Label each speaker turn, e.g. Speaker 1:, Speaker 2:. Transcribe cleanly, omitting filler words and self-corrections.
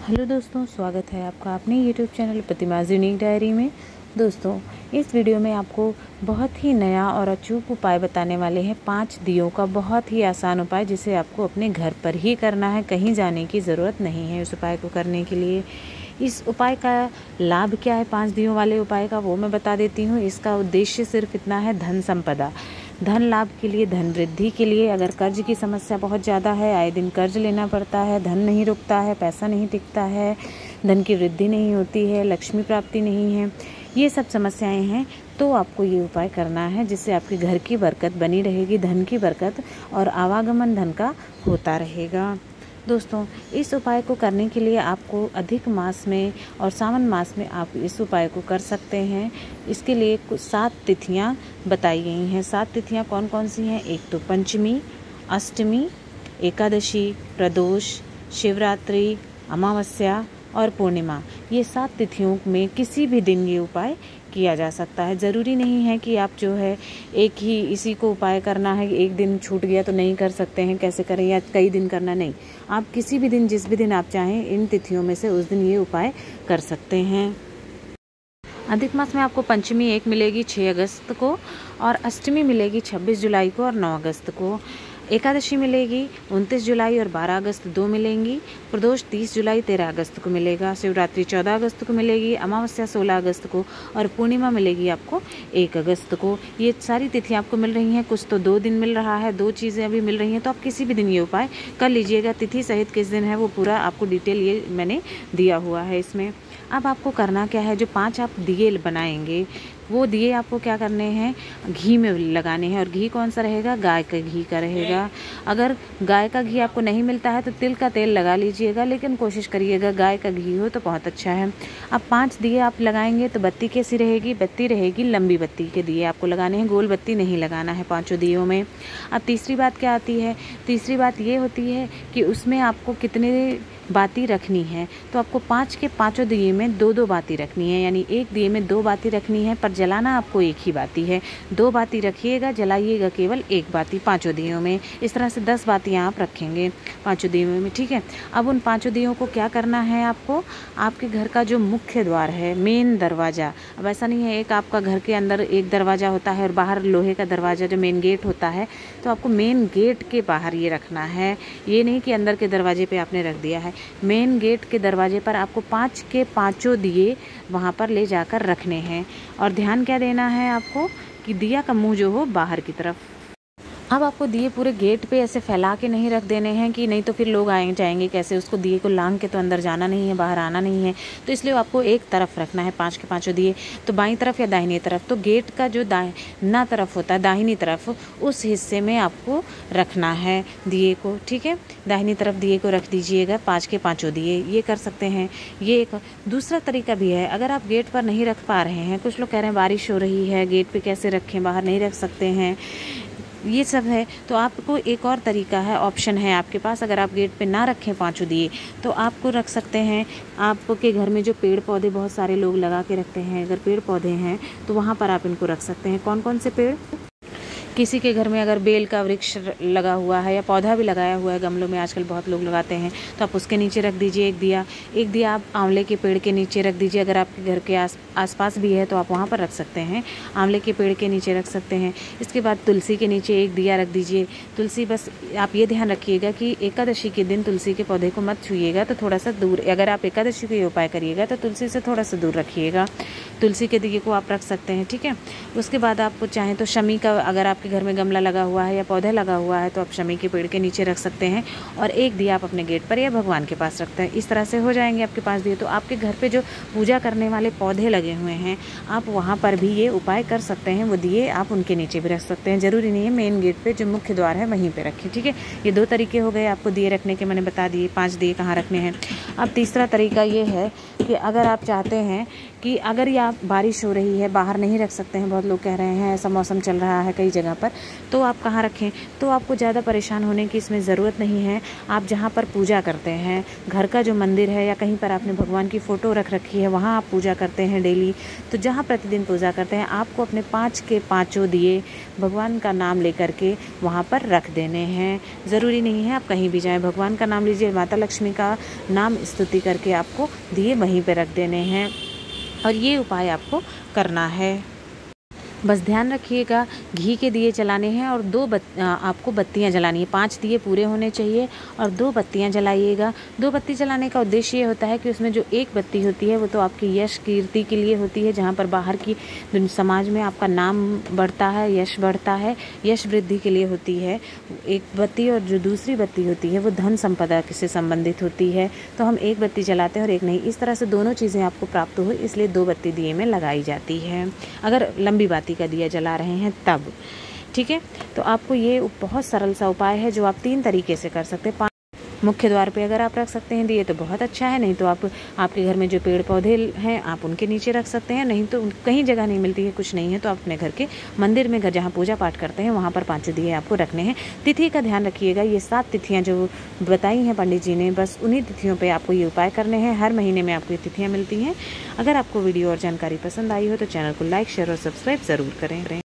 Speaker 1: Hello दोस्तों, स्वागत है आपका अपने YouTube channel Pratima's unique diary में। दोस्तों, इस वीडियो में आपको बहुत ही नया और अचूक उपाय बताने वाले हैं। 5 दियों का बहुत ही आसान उपाय, जिसे आपको अपने घर पर ही करना है, कहीं जाने की ज़रूरत नहीं है इस उपाय को करने के लिए। इस उपाय का लाभ क्या है, 5 दियों वाले उपाय का, वो मैं बता देती हूँ। इसका उद्देश्य सिर्फ इतना है, धन संपदा, धन लाभ के लिए, धन वृद्धि के लिए। अगर कर्ज की समस्या बहुत ज़्यादा है, आए दिन कर्ज लेना पड़ता है, धन नहीं रुकता है, पैसा नहीं टिकता है, धन की वृद्धि नहीं होती है, लक्ष्मी प्राप्ति नहीं है, ये सब समस्याएं हैं, तो आपको ये उपाय करना है, जिससे आपके घर की बरकत बनी रहेगी, धन की बरकत और आवागमन धन का होता रहेगा। दोस्तों, इस उपाय को करने के लिए आपको अधिक मास में और सावन मास में आप इस उपाय को कर सकते हैं। इसके लिए कुछ 7 तिथियां बताई गई हैं। 7 तिथियां कौन कौन सी हैं? एक तो पंचमी, अष्टमी, एकादशी, प्रदोष, शिवरात्रि, अमावस्या और पूर्णिमा। ये 7 तिथियों में किसी भी दिन ये उपाय किया जा सकता है। ज़रूरी नहीं है कि आप जो है एक ही इसी को उपाय करना है, एक दिन छूट गया तो नहीं कर सकते हैं, कैसे करें, या कई दिन करना, नहीं। आप किसी भी दिन, जिस भी दिन आप चाहें, इन तिथियों में से उस दिन ये उपाय कर सकते हैं। अधिक मास में आपको पंचमी 1 मिलेगी 6 अगस्त को, और अष्टमी मिलेगी 26 जुलाई को और 9 अगस्त को। एकादशी मिलेगी 29 जुलाई और 12 अगस्त 2 मिलेंगी। प्रदोष 30 जुलाई 13 अगस्त को मिलेगा। शिवरात्रि 14 अगस्त को मिलेगी। अमावस्या 16 अगस्त को और पूर्णिमा मिलेगी आपको 1 अगस्त को। ये सारी तिथियां आपको मिल रही हैं। कुछ तो 2 दिन मिल रहा है, 2 चीज़ें अभी मिल रही हैं, तो आप किसी भी दिन ये उपाय कर लीजिएगा। तिथि सहित किस दिन है वो पूरा आपको डिटेल ये मैंने दिया हुआ है इसमें। अब आपको करना क्या है, जो 5 आप दिए बनाएंगे, वो दिए आपको क्या करने हैं, घी में लगाने हैं। और घी कौन सा रहेगा? गाय का घी का रहेगा। अगर गाय का घी आपको नहीं मिलता है तो तिल का तेल लगा लीजिएगा, लेकिन कोशिश करिएगा गाय का घी हो तो बहुत अच्छा है। अब 5 दिए आप लगाएंगे तो बत्ती कैसी रहेगी? बत्ती रहेगी लंबी बत्ती के दिए आपको लगाने हैं, गोल बत्ती नहीं लगाना है 5 दियों में। अब तीसरी बात क्या आती है? तीसरी बात ये होती है कि उसमें आपको कितने बाती रखनी है। तो आपको 5 के 5 दिए में 2-2 बाती रखनी है, यानी एक दिए में 2 बाती रखनी है, पर जलाना आपको एक ही बाती है। 2 बाती रखिएगा, जलाइएगा केवल 1 बाती 5 दियों में। इस तरह से 10 बातियाँ आप रखेंगे 5 दियों में, ठीक है। अब उन 5 दियों को क्या करना है आपको? आपके घर का जो मुख्य द्वार है, मेन दरवाज़ा, अब ऐसा नहीं है एक आपका घर के अंदर एक दरवाज़ा होता है और बाहर लोहे का दरवाज़ा जो मेन गेट होता है, तो आपको मेन गेट के बाहर ये रखना है। ये नहीं कि अंदर के दरवाजे पे आपने रख दिया है। मेन गेट के दरवाजे पर आपको 5 के 5 दिए वहाँ पर ले जाकर रखने हैं। और ध्यान क्या देना है आपको कि दिया का मुंह जो हो बाहर की तरफ। अब आपको दिए पूरे गेट पे ऐसे फैला के नहीं रख देने हैं, कि नहीं तो फिर लोग आए जाएंगे कैसे, उसको दिए को लांग के तो अंदर जाना नहीं है, बाहर आना नहीं है। तो इसलिए आपको एक तरफ रखना है 5 के 5 दिए, तो बाईं तरफ या दाहिनी तरफ। तो गेट का जो दाहिना तरफ होता है, दाहिनी तरफ, उस हिस्से में आपको रखना है दिए को, ठीक है। दाहिनी तरफ दिए को रख दीजिएगा, 5 के 5 दिए, ये कर सकते हैं। ये एक दूसरा तरीका भी है, अगर आप गेट पर नहीं रख पा रहे हैं, कुछ लोग कह रहे हैं बारिश हो रही है, गेट पे कैसे रखें, बाहर नहीं रख सकते हैं, ये सब है, तो आपको एक और तरीका है, ऑप्शन है आपके पास। अगर आप गेट पे ना रखें 5 दिए, तो आपको रख सकते हैं, आपके घर में जो पेड़ पौधे बहुत सारे लोग लगा के रखते हैं, अगर पेड़ पौधे हैं तो वहाँ पर आप इनको रख सकते हैं। कौन कौन से पेड़? किसी के घर में अगर बेल का वृक्ष लगा हुआ है या पौधा भी लगाया हुआ है गमलों में, आजकल बहुत लोग लगाते हैं, तो आप उसके नीचे रख दीजिए एक दिया। एक दिया आप आंवले के पेड़ के नीचे रख दीजिए। अगर आपके घर के आसपास भी है तो आप वहाँ पर रख सकते हैं, आंवले के पेड़ के नीचे रख सकते हैं। इसके बाद तुलसी के नीचे एक दिया रख दीजिए। तुलसी, बस आप ये ध्यान रखिएगा कि एकादशी के दिन तुलसी के पौधे को मत छूइएगा, तो थोड़ा सा दूर, अगर आप एकादशी का ये उपाय करिएगा तो तुलसी से थोड़ा सा दूर रखिएगा। तुलसी के दिए को आप रख सकते हैं, ठीक है। उसके बाद आप चाहें तो शमी का, अगर आपके घर में गमला लगा हुआ है या पौधा लगा हुआ है, तो आप शमी के पेड़ के नीचे रख सकते हैं। और एक दिया आप अपने गेट पर या भगवान के पास रखते हैं। इस तरह से हो जाएंगे आपके पास दिए। तो आपके घर पे जो पूजा करने वाले पौधे लगे हुए हैं, आप वहाँ पर भी ये उपाय कर सकते हैं। वो दिए आप उनके नीचे भी रख सकते हैं, ज़रूरी नहीं है मेन गेट पे जो मुख्य द्वार है वहीं पर रखें, ठीक है। ये 2 तरीके हो गए आपको दिए रखने के, मैंने बता दिए 5 दिए कहाँ रखने हैं। अब तीसरा तरीका ये है कि अगर आप चाहते हैं कि अगर या बारिश हो रही है, बाहर नहीं रख सकते हैं, बहुत लोग कह रहे हैं ऐसा मौसम चल रहा है कई जगह पर, तो आप कहाँ रखें? तो आपको ज़्यादा परेशान होने की इसमें ज़रूरत नहीं है। आप जहाँ पर पूजा करते हैं, घर का जो मंदिर है या कहीं पर आपने भगवान की फ़ोटो रख रखी है, वहाँ आप पूजा करते हैं डेली, तो जहाँ प्रतिदिन पूजा करते हैं, आपको अपने 5 के 5 दिए भगवान का नाम लेकर के वहाँ पर रख देने हैं। ज़रूरी नहीं है आप कहीं भी जाएं, भगवान का नाम लीजिए, माता लक्ष्मी का नाम स्तुति करके आपको दिए वहीं पे रख देने हैं और ये उपाय आपको करना है। बस ध्यान रखिएगा, घी के दिए जलाने हैं और आपको बत्तियां जलानी है। 5 दिए पूरे होने चाहिए और 2 बत्तियां जलाइएगा। 2 बत्ती जलाने का उद्देश्य ये होता है कि उसमें जो एक बत्ती होती है वो तो आपकी यश कीर्ति के लिए होती है, जहाँ पर बाहर की समाज में आपका नाम बढ़ता है, यश बढ़ता है, यश वृद्धि के लिए होती है एक बत्ती। और जो दूसरी बत्ती होती है वो धन संपदा से संबंधित होती है। तो हम एक बत्ती जलाते हैं और एक नहीं, इस तरह से दोनों चीज़ें आपको प्राप्त हो, इसलिए 2 बत्ती दिए में लगाई जाती है अगर लंबी बाती का दिया जला रहे हैं तब। ठीक है, तो आपको ये बहुत सरल सा उपाय है जो आप 3 तरीके से कर सकते हैं। मुख्य द्वार पे अगर आप रख सकते हैं दिए तो बहुत अच्छा है, नहीं तो आप आपके घर में जो पेड़ पौधे हैं आप उनके नीचे रख सकते हैं, नहीं तो कहीं जगह नहीं मिलती है, कुछ नहीं है तो आप अपने घर के मंदिर में, जहाँ पूजा पाठ करते हैं वहाँ पर 5 दिए आपको रखने हैं। तिथि का ध्यान रखिएगा, ये 7 तिथियाँ जो बताई हैं पंडित जी ने, बस उन्हीं तिथियों पर आपको ये उपाय करने हैं। हर महीने में आपको ये तिथियाँ मिलती हैं। अगर आपको वीडियो और जानकारी पसंद आई हो तो चैनल को लाइक, शेयर और सब्सक्राइब ज़रूर करें।